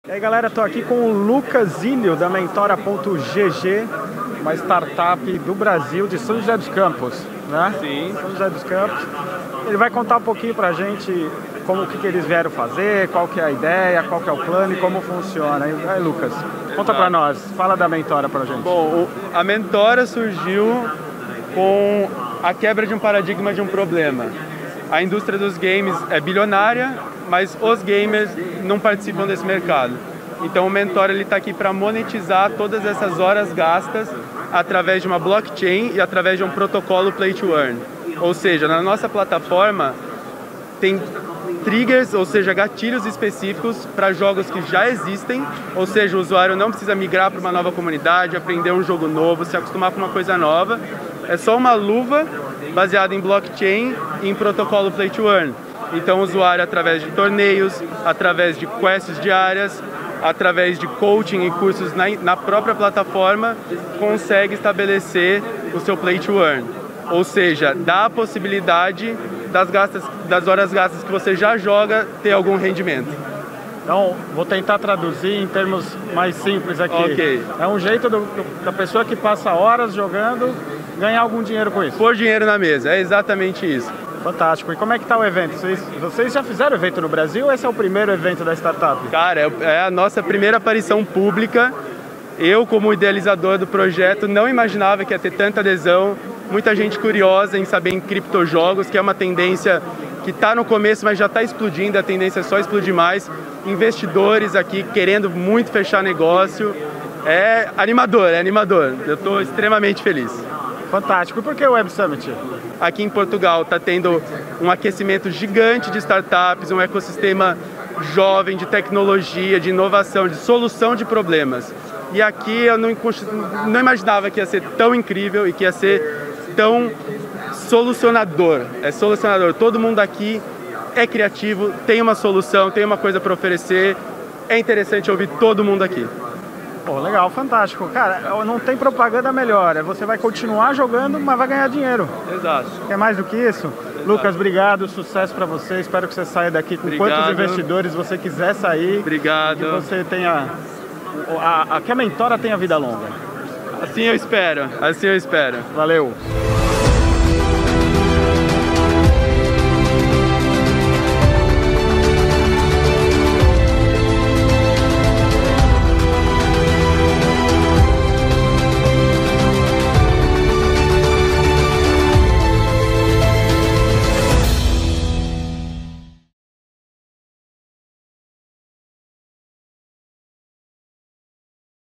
E aí galera, tô aqui com o Lucas Ilho da Mentora.gg, uma startup do Brasil, de São José dos Campos, né? Sim. São José dos Campos. Ele vai contar um pouquinho pra gente como que eles vieram fazer, qual que é a ideia, qual que é o plano e como funciona. E aí Lucas, conta pra nós, fala da Mentora pra gente. Bom, a Mentora surgiu com a quebra de um paradigma de um problema. A indústria dos games é bilionária, mas os gamers não participam desse mercado. Então o Mentora está aqui para monetizar todas essas horas gastas através de uma blockchain e através de um protocolo Play to Earn. Ou seja, na nossa plataforma tem triggers, ou seja, gatilhos específicos para jogos que já existem, ou seja, o usuário não precisa migrar para uma nova comunidade, aprender um jogo novo, se acostumar com uma coisa nova. É só uma luva baseada em blockchain e em protocolo Play to Earn. Então o usuário, através de torneios, através de quests diárias, através de coaching e cursos na própria plataforma, consegue estabelecer o seu Play to Earn. Ou seja, dá a possibilidade das horas gastas que você já joga ter algum rendimento. Então, vou tentar traduzir em termos mais simples aqui. Ok. É um jeito da pessoa que passa horas jogando ganhar algum dinheiro com isso. Pôr dinheiro na mesa, é exatamente isso. Fantástico. E como é que está o evento? Vocês já fizeram evento no Brasil ou esse é o primeiro evento da startup? Cara, é a nossa primeira aparição pública. Eu, como idealizador do projeto, não imaginava que ia ter tanta adesão. Muita gente curiosa em saber em criptojogos, que é uma tendência que está no começo, mas já está explodindo. A tendência é só explodir mais. Investidores aqui querendo muito fechar negócio. É animador, é animador. Eu estou extremamente feliz. Fantástico. E por que o Web Summit? Aqui em Portugal está tendo um aquecimento gigante de startups, um ecossistema jovem de tecnologia, de inovação, de solução de problemas. E aqui eu não imaginava que ia ser tão incrível e que ia ser tão solucionador. É solucionador. Todo mundo aqui é criativo, tem uma solução, tem uma coisa para oferecer. É interessante ouvir todo mundo aqui. Pô, legal, fantástico. Cara, não tem propaganda melhor. Você vai continuar jogando, mas vai ganhar dinheiro. Exato. Quer mais do que isso? Exato. Lucas, obrigado, sucesso para você. Espero que você saia daqui com quantos investidores você quiser sair. Obrigado. Que você tenha... que a Mentora tenha vida longa. Assim eu espero, assim eu espero. Valeu.